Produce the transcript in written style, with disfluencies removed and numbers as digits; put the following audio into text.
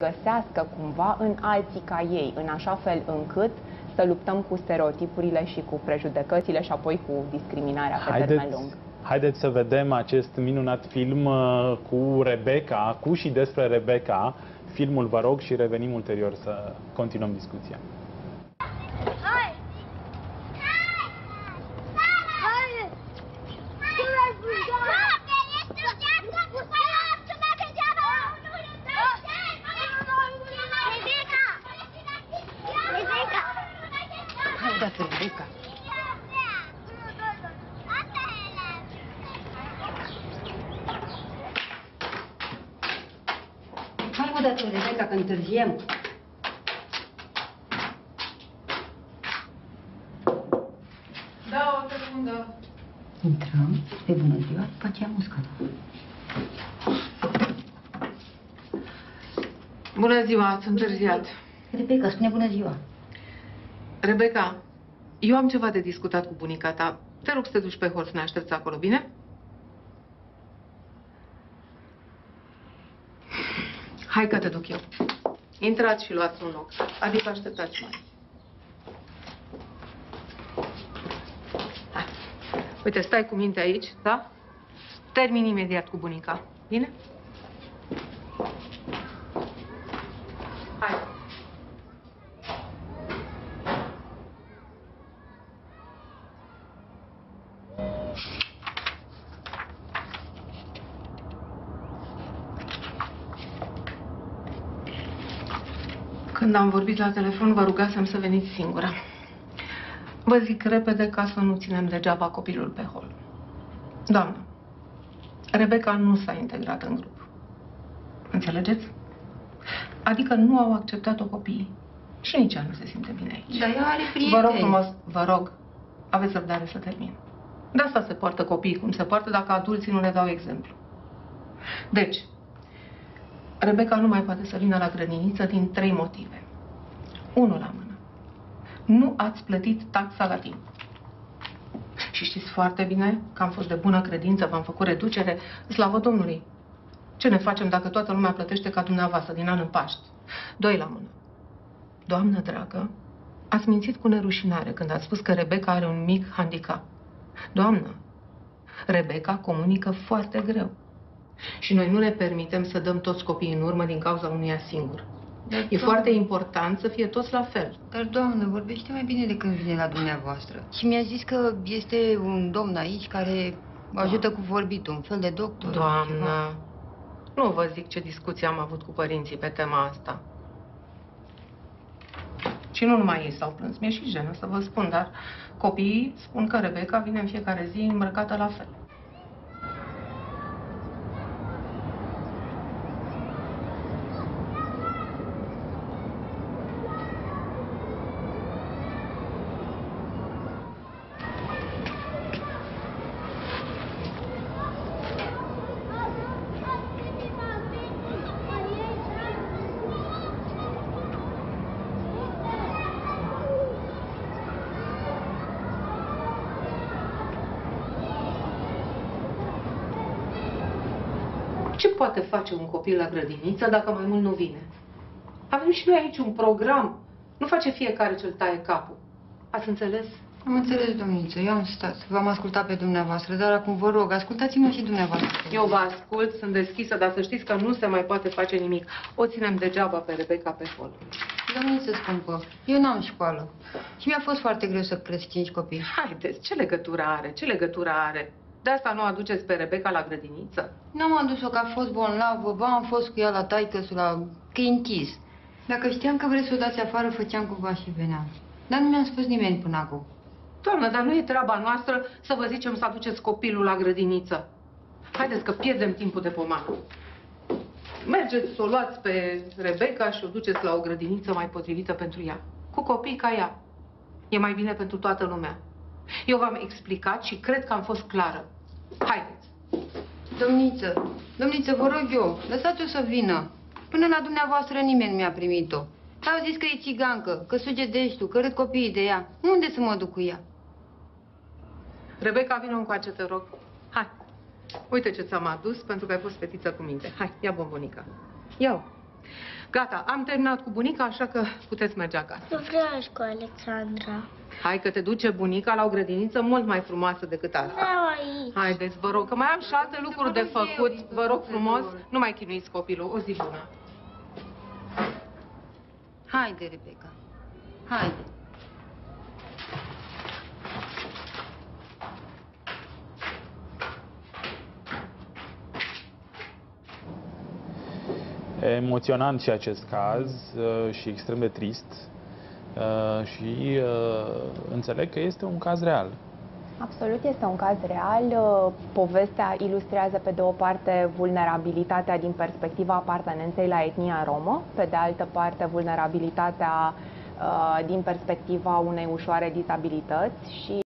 găsească cumva în alții ca ei, în așa fel încât să luptăm cu stereotipurile și cu prejudecățile și apoi cu discriminarea pe termen lung. Haideți să vedem acest minunat film cu Rebecca, cu și despre Rebecca. Filmul, vă rog, și revenim ulterior să continuăm discuția. Rebecca. Hai mă, dă-te, Rebecca, că întârziem. Da, o secundă. Intrăm, pe bună ziua, după aceea muscat. Bună ziua, ați întârziat. Rebecca, spune bună ziua. Rebecca, eu am ceva de discutat cu bunica ta. Te rog să te duci pe hol să ne aștepți acolo, bine? Hai că te duc eu. Intrați și luați un loc. Adică așteptați mai. Hai. Uite, stai cu minte aici, da? Termin imediat cu bunica. Bine? Hai. Când am vorbit la telefon, vă rugasem să veniți singura. Vă zic repede ca să nu ținem degeaba copilul pe hol. Doamnă, Rebecca nu s-a integrat în grup. Înțelegeți? Adică nu au acceptat-o copiii. Și nici ea nu se simte bine aici. Dar ea are prieteni. Vă rog frumos, vă rog, aveți răbdare să termin. De asta se poartă copiii cum se poartă dacă adulții nu le dau exemplu. Deci, Rebecca nu mai poate să vină la grădiniță din 3 motive. 1 la mână. Nu ați plătit taxa la timp. Și știți foarte bine că am fost de bună credință, v-am făcut reducere, slavă Domnului. Ce ne facem dacă toată lumea plătește ca dumneavoastră din an în Paști? 2 la mână. Doamnă dragă, ați mințit cu nerușinare când ați spus că Rebecca are un mic handicap. Doamnă, Rebecca comunică foarte greu. Și noi nu ne permitem să dăm toți copiii în urmă din cauza unuia singur. E foarte important să fie toți la fel. Dar, doamnă, vorbește mai bine de când vine la dumneavoastră. Și mi-a zis că este un domn aici care ajută cu vorbitul, un fel de doctor. Doamnă, nu vă zic ce discuții am avut cu părinții pe tema asta. Și nu numai ei s-au plâns, mi-e și jenă să vă spun, dar copiii spun că Rebecca vine în fiecare zi îmbrăcată la fel. Ce poate face un copil la grădiniță dacă mai mult nu vine? Avem și noi aici un program. Nu face fiecare ce-l taie capul. Ați înțeles? Am înțeles, domniță, eu am stat. V-am ascultat pe dumneavoastră, dar acum vă rog, ascultați-mă și dumneavoastră. Eu vă ascult, sunt deschisă, dar să știți că nu se mai poate face nimic. O ținem degeaba pe Rebecca pe hol. Domniță scumpă, eu n-am școală. Și mi-a fost foarte greu să cresc 5 copii. Haideți, ce legătură are? Ce legătură are? De asta nu aduceți pe Rebecca la grădiniță? N-am adus-o că a fost bolnavă, ba am fost cu ea la taică-su, că e închis. Dacă știam că vreți să o dați afară, făceam cumva și veneam. Dar nu mi-a spus nimeni până acum. Doamnă, dar nu e treaba noastră să vă zicem să aduceți copilul la grădiniță. Haideți că pierdem timpul de pomană. Mergeți să o luați pe Rebecca și o duceți la o grădiniță mai potrivită pentru ea. Cu copii ca ea. E mai bine pentru toată lumea. Eu v-am explicat și cred că am fost clară. Haideți! Domniță, vă rog eu, lăsați-o să vină. Până la dumneavoastră nimeni nu mi-a primit-o. Au zis că e țigancă, că suge deștul, că râd copiii de ea. Unde să mă duc cu ea? Rebecca, vină încoace, te rog. Hai! Uite ce ți-am adus, pentru că ai fost fetiță cu minte. Hai, ia bombonica. Ia-o. Gata, am terminat cu bunica, așa că puteți merge acasă. Nu vreau cu Alexandra. Hai că te duce bunica la o grădiniță mult mai frumoasă decât asta. Vreau aici. Haideți, vă rog, că mai am și alte lucruri de făcut. Vă rog frumos, nu mai chinuiți copilul. O zi bună. Haide, Rebecca. Haide. Emoționant și acest caz și extrem de trist și înțeleg că este un caz real. Absolut, este un caz real. Povestea ilustrează, pe de o parte, vulnerabilitatea din perspectiva apartenenței la etnia romă, pe de altă parte, vulnerabilitatea din perspectiva unei ușoare dizabilități și